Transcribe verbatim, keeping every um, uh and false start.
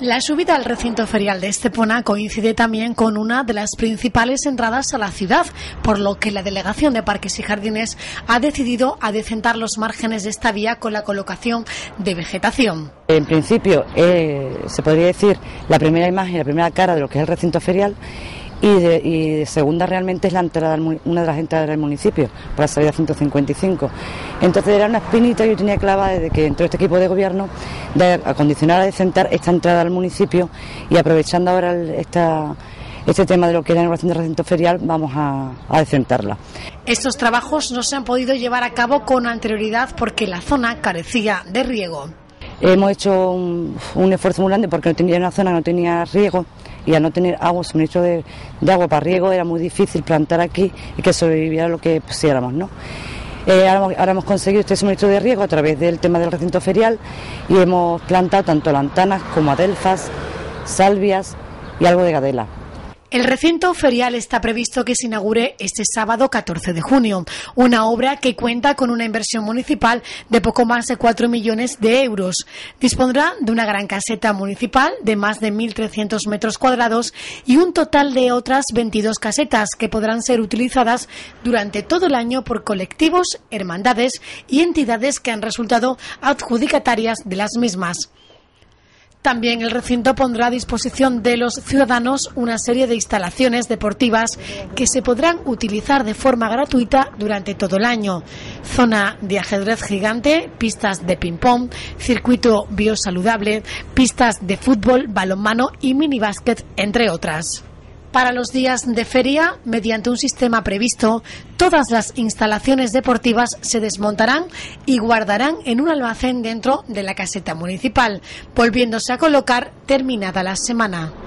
La subida al recinto ferial de Estepona coincide también con una de las principales entradas a la ciudad, por lo que la Delegación de Parques y Jardines ha decidido adecentar los márgenes de esta vía con la colocación de vegetación. En principio, eh, se podría decir la primera imagen, la primera cara de lo que es el recinto ferial, y de, y de segunda realmente es la entrada del, una de las entradas del municipio, por la salida ciento cincuenta y cinco. Entonces era una espinita que yo tenía clavada desde que entró este equipo de gobierno, de acondicionar, a decentar esta entrada al municipio, y aprovechando ahora el, esta, este tema de lo que es la inauguración del recinto ferial, vamos a, a decentarla. Estos trabajos no se han podido llevar a cabo con anterioridad porque la zona carecía de riego. Hemos hecho un, un esfuerzo muy grande porque no tenía una zona que no tenía riego, y al no tener agua, suministro de, de agua para riego, era muy difícil plantar aquí y que sobreviviera lo que pusiéramos, ¿no? Eh, ahora, ahora hemos conseguido este suministro de riego a través del tema del recinto ferial, y hemos plantado tanto lantanas como adelfas, salvias y algo de gadela. El recinto ferial está previsto que se inaugure este sábado catorce de junio, una obra que cuenta con una inversión municipal de poco más de cuatro millones de euros. Dispondrá de una gran caseta municipal de más de mil trescientos metros cuadrados y un total de otras veintidós casetas que podrán ser utilizadas durante todo el año por colectivos, hermandades y entidades que han resultado adjudicatarias de las mismas. También el recinto pondrá a disposición de los ciudadanos una serie de instalaciones deportivas que se podrán utilizar de forma gratuita durante todo el año. Zona de ajedrez gigante, pistas de ping-pong, circuito biosaludable, pistas de fútbol, balonmano y minibásquet, entre otras. Para los días de feria, mediante un sistema previsto, todas las instalaciones deportivas se desmontarán y guardarán en un almacén dentro de la caseta municipal, volviéndose a colocar terminada la semana.